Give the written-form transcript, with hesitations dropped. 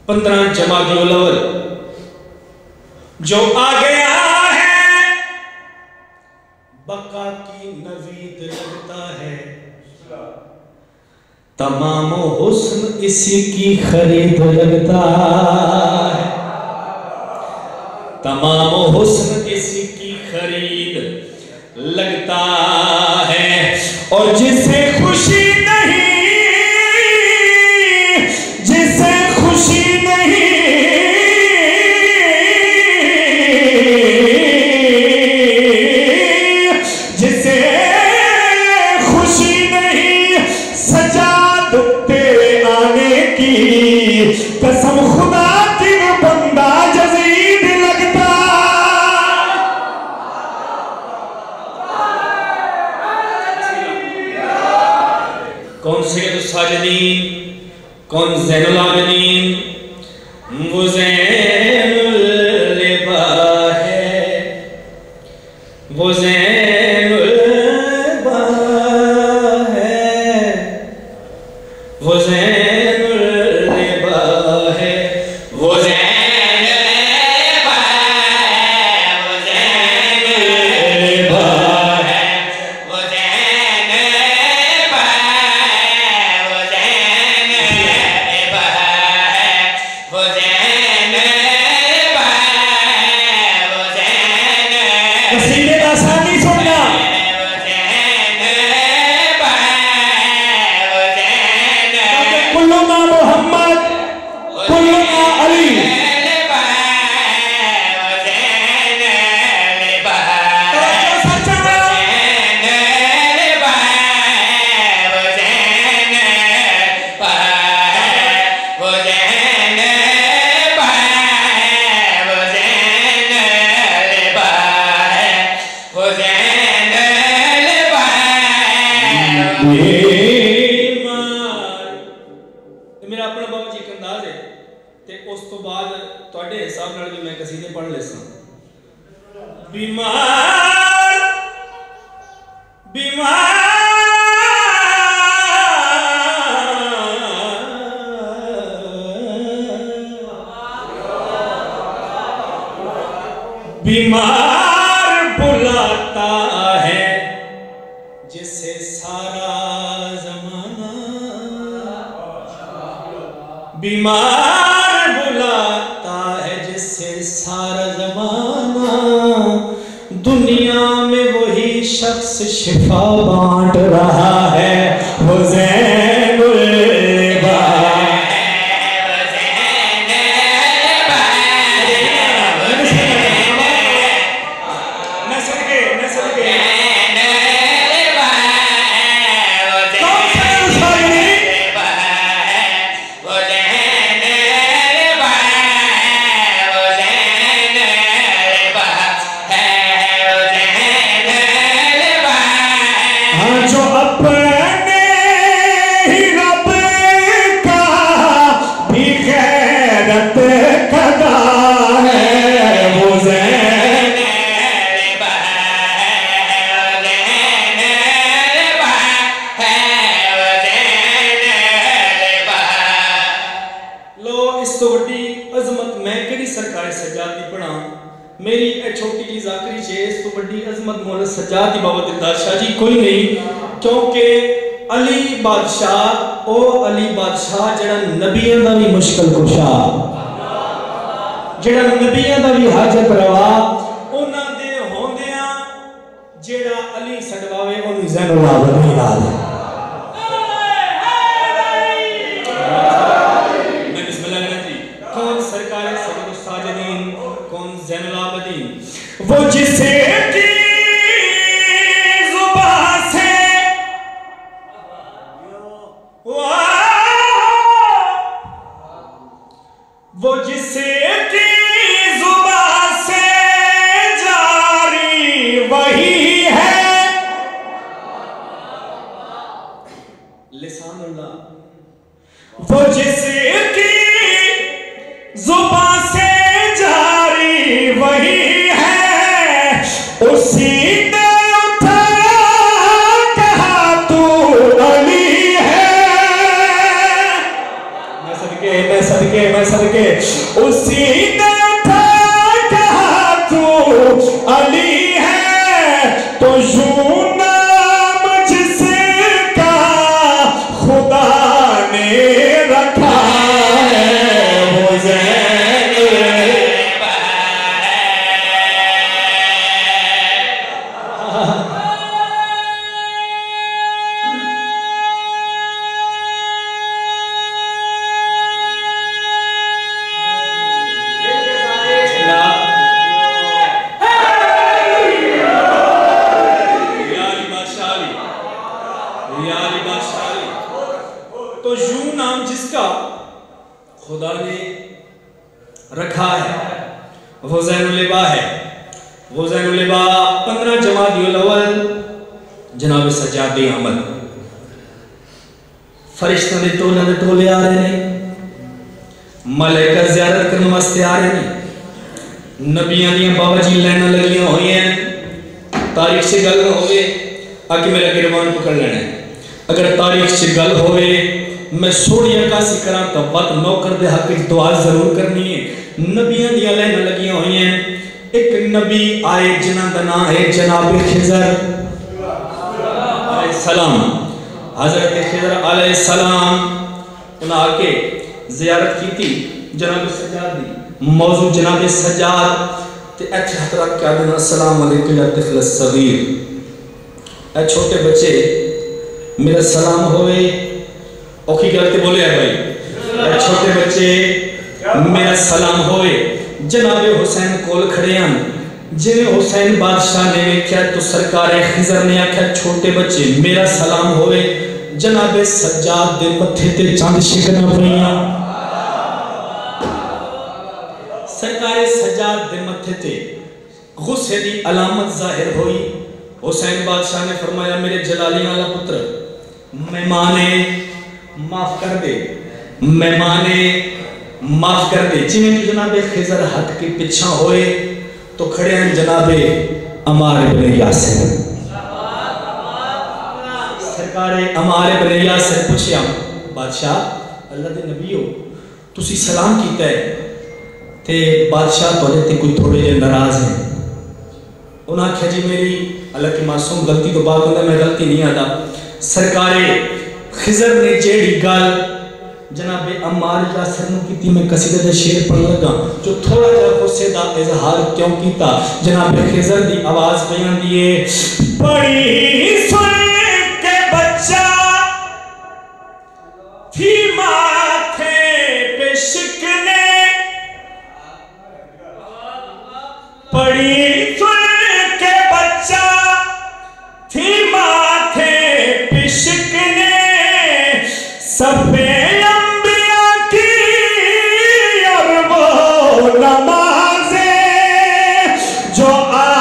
15 जमादियुल अव्वल जो आ गया है, बका की नवीद लगता है, तमाम हुस्न इसी की खरीद लगता है, तमाम हुस्न इसी की खरीद लगता है। और जिसे खुशी नहीं, जिसे खुशी नहीं, जिसे खुशी नहीं, सजाद तेरे आने की कसम खुदा की बंदा जजीद लगता। कौन सैयद साजिदीन, कौन ज़ैनुल आबिदीन, वो ज़ैनुल लिबा है, वो ज़ैनुल लिबा है, वो ज़ैनुल लिबा है, वो ज़ैनुल लिबा है, वो ज़ैनुल लिबा है, वो ज़ैनुल लिबा है, वो ज़ैनुल लिबा है, वो ज़ैनुल लिबा है, वो ज़ैनुल कसीदे का साथी सुनना, कुल्लुना मोहम्मद, कुल्लुना अली, मेरा अपना बाबा जी एक अंदाज है ते उस तो बाद तुहाडे हिसाब नाल भी मैं कसीदे पढ़ लेसा। बीमार बीमार बीमार बुलाता है जिसे सारा जमाना, बीमार बुलाता है जिसे सारा जमाना, दुनिया में वही शख्स शिफा बांट रहा है, वो ज़ैनुल लिबा जो अपने ही रब का भी गैरत कदा है, वो ज़ैनुल लिबा है, वो ज़ैनुल लिबा है, वो ज़ैनुल लिबा। लो इस तो वड्डी अजमत मैं केड़ी सरकार सज्जाद दी पढ़ा, मेरी एक छोटी जी जाकरी छे, इस तो बड़ी अजमत मौला सज्जाद दी बाबा दिलदार शाह जी कोई नहीं, क्योंकि अली बादशाह ओ अली बादशाह जड़ा नबियां दा भी मुश्किल कुशा, जड़ा नबियां दा भी हाजत रवा, उन्हां दे होंदियां जेड़ा अली सडवावे ओनू ज़ैनुल आबिदीन नाल मैं बिस्मिल्लाह करती। कौन सरकार सैयद साजिदीन, कौन ज़ैनुल आबिदीन, वो जिसे की जुबान से वो जिसे की जुबान से जारी वही है, लिसानुल्लाह, वो जिसे की जुबान से जारी वही है, उसी ने उठाया कहा तू अली है। मैं सदके सदके उसी ने उठा कहा तू अली है तो यूं नाम जिसका खुदा ने रखा है वो तो यूं नाम जिसका खुदा ने रखा है वो ज़ैनुल-ए-बा है। वो ज़ैनुल-ए-बा 15 जमादियुल अव्वल जनाब सज्जाद अहमद फरिश्तों ने टोले आ रहे ने, मलाइका ज़ियारत करने वास्ते आ रहे ने, नबियां दी बाबा जी लाइना लगियां हुई हैं। तारीख से गल होवे आके मेरा गिरबान पकड़ लेना है। अगर तारीख से गल होवे मैं सोड़ी अकासी करा तो बात नौकर दे हक विच दुआ जरूर करनी है। नबियां दी लाइना लगियां हुई हैं। एक नबी आए जिन्हां दा नाम है जनाब खिज़र अलैहि सलाम। हजरत खिज़र अलैहि सलाम उन्हें आके ज़ियारत की थी जनाब सज्जाद दी। मौजू जनाब सज्जाद ते अच्छे हाथ रख के आदना अस्सलाम वालेकुम या तिफ़ल सगीर। ए छोटे बच्चे मेरा सलाम होवे औखी गलती बोले है भाई। ए छोटे बच्चे मेरा सलाम होवे। जनाबे हुसैन कोल खड़े हैं। जिन्हें हुसैन बादशाह ने वेख्या तो सरकार खिज़र ने आख्या छोटे बच्चे मेरा सलाम होवे। जनाबे सज्जाद दे मथे ते चंद शिकना पईयां। सरकार सज्जाद दे मथे ते गुस्से दी अलामत जाहिर हुई। हुसैन बादशाह ने फरमाया मेरे जलालियां वाला पुत्र मेहमाने माफ कर दे, मेहमाने माफ कर दे। जिन्हें जनाबे खिज़र हट के पिछा होए तो खड़े हैं जनाबे अम्मार इब्न यासिर। सरकारे अम्मार इब्न यासिर पूछया बादशाह अल्लाह दे नबी हो तुसी सलाम कीता है ते बादशाह तोड़े ते कोई थोड़े जे नाराज है। उन्हें आख्या जी मेरी अल्लाह की मासूम गलती तो बात होता मैं गलती नहीं आता। सरकारे खिज़र ने जेड़ी गल जनाबे अम्मार यासिर नु कीती मैं कसीदे दे शेर पढ़न लगा जो थोड़ा जा गुस्से दा इजहार क्यों कीता। जनाबे खिज़र दी आवाज बयान दिए बड़ी सुन के बच्चा थी माथे पे शिकने बड़ी सुन के बच्चा थी माथे पे शिकने सफे जो आ